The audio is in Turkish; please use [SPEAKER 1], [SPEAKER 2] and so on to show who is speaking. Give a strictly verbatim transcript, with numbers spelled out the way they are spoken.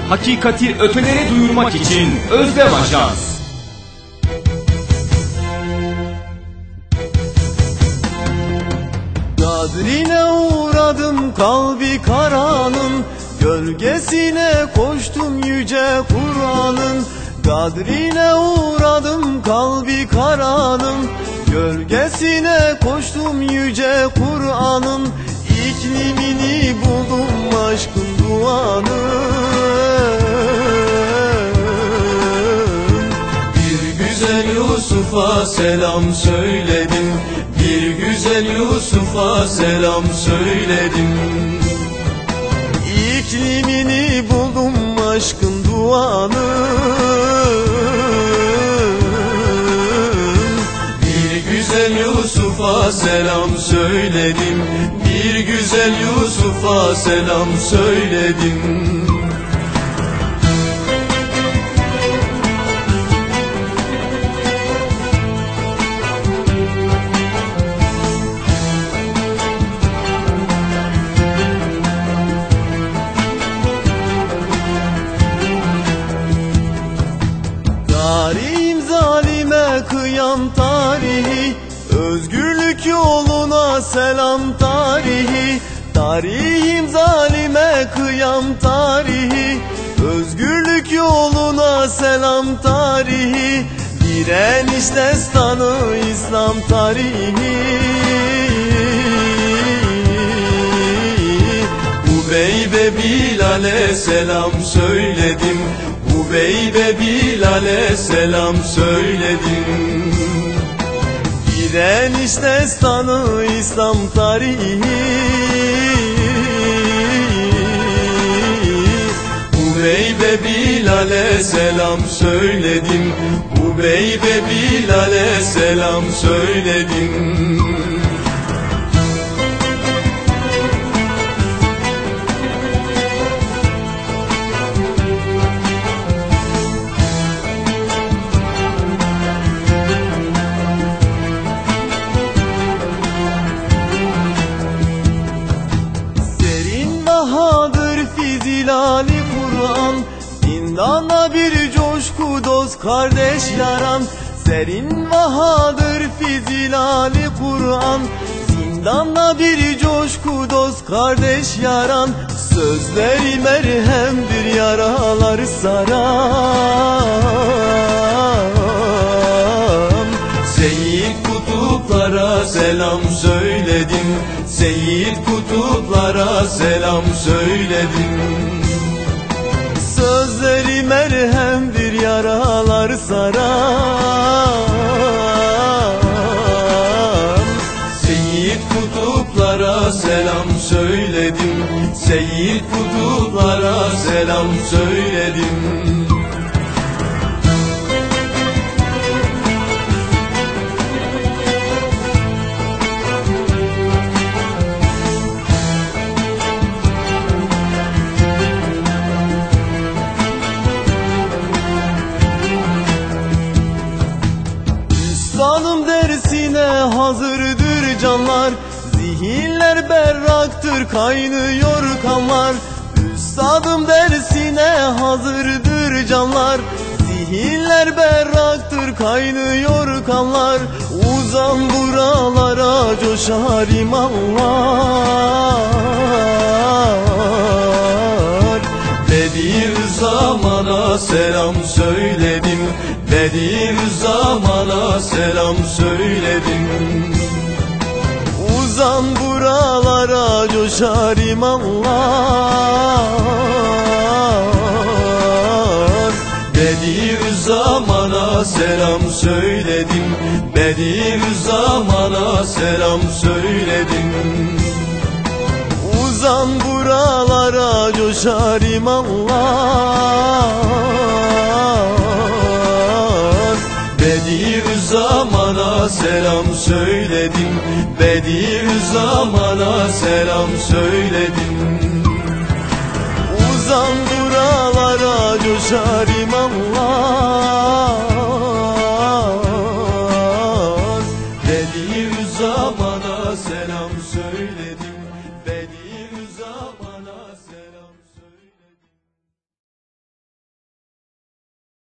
[SPEAKER 1] hakikati ötelere duyurmak için Özlem Ajans.
[SPEAKER 2] Kadrine uğradım kalbi karanın, gölgesine koştum yüce Kur'an'ın. Kadrine uğradım kalbi karanın, gölgesine koştum yüce Kur'an'ın. İklimini buldum aşkın duanın. Bir güzel Yusuf'a selam söyledim, bir güzel Yusuf'a selam söyledim. İklimini buldum aşkın duanın. Bir güzel Yusuf'a selam söyledim, bir güzel Yusuf'a selam söyledim. Tarihim zalime kıyam tarihi, özgürlük yoluna selam tarihi. Tarihim zalime kıyam tarihi, özgürlük yoluna selam tarihi. Direniş destanı İslam tarihi. Ubey ve Bilal'e selam söyledim, Ubey ve Bilal'e selam söyledim. Direniş destanı İslam tarihi. Ubey ve Bilal'e selam söyledim, Ubey ve Bilal'e selam söyledim. Zilali Kur'an, zindana bir coşku dost kardeş yaran. Serin bahadır fizilali Kur'an, zindana bir coşku dost kardeş yaran. Sözleri merhemdir yaraları saran. Seyyid kutuplara selam söyledim, Seyyid kutuplara selam söyledim. Sözleri merhemdir yaralar saran. Seyyid kutuplara selam söyledim, Seyyid kutuplara selam söyledim. Üstadım dersine hazırdır canlar, zihinler berraktır kaynıyor kanlar. Üstadım dersine hazırdır canlar, zihinler berraktır kaynıyor kanlar. Uzan buralara coşar imanlar. Bedir zamana selam söyledim, Bedir zamana selam söyledim. Uzan buralara coşar imanlar. Bedir zamana selam söyledim, Bedir zamana selam söyledim. Uzan buralara coşar imanlar. Bedir zamana selam söyledim, Bedir zamana selam söyledim. Uzan buralara coşar imanlar.